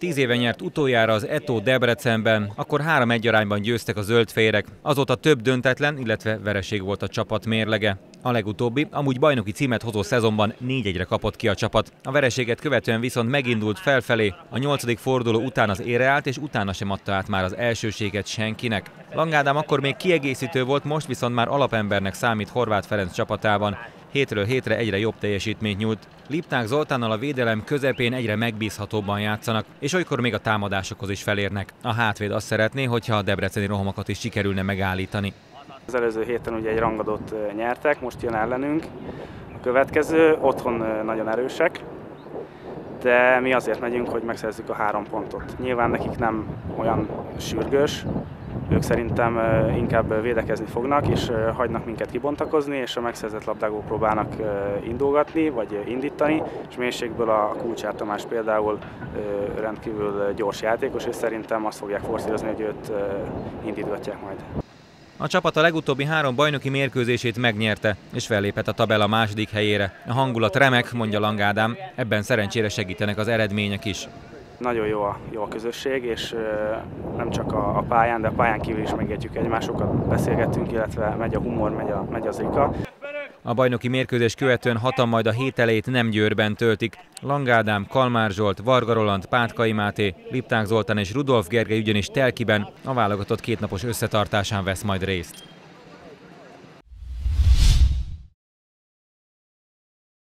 10 éve nyert utoljára az Eto Debrecenben, akkor 3-1 arányban győztek a zöldfehérek. Azóta több döntetlen, illetve vereség volt a csapat mérlege. A legutóbbi, amúgy bajnoki címet hozó szezonban 4-1-re kapott ki a csapat. A vereséget követően viszont megindult felfelé, a 8. forduló után az ére állt, és utána sem adta át már az elsőséget senkinek. Lang Ádám akkor még kiegészítő volt, most viszont már alapembernek számít Horváth Ferenc csapatában. Hétről hétre egyre jobb teljesítményt nyújt. Lipták Zoltánnal a védelem közepén egyre megbízhatóbban játszanak, és olykor még a támadásokhoz is felérnek. A hátvéd azt szeretné, hogyha a debreceni rohamokat is sikerülne megállítani. Az előző héten ugye egy rangadót nyertek, most jön ellenünk. A következő, otthon nagyon erősek, de mi azért megyünk, hogy megszerezzük a 3 pontot. Nyilván nekik nem olyan sürgős, ők szerintem inkább védekezni fognak, és hagynak minket kibontakozni, és a megszerzett labdákból próbálnak indulgatni, vagy indítani, és mélységből a Kulcsár Tamás például rendkívül gyors játékos, és szerintem azt fogják forszírozni, hogy őt indítgatják majd. A csapat a legutóbbi 3 bajnoki mérkőzését megnyerte, és fellépett a tabella második helyére. A hangulat remek, mondja Lang Ádám, ebben szerencsére segítenek az eredmények is. Nagyon jó a közösség, és nem csak a pályán, de a pályán kívül is megértjük egymásokat, beszélgetünk, illetve megy a humor, megy az rika. A bajnoki mérkőzés követően hatan majd a hét elejét nem Győrben töltik. Lang Ádám, Kalmár Zsolt, Varga Roland, Pátkai Máté, Lipták Zoltán és Rudolf Gergely ugyanis Telkiben a válogatott 2 napos összetartásán vesz majd részt.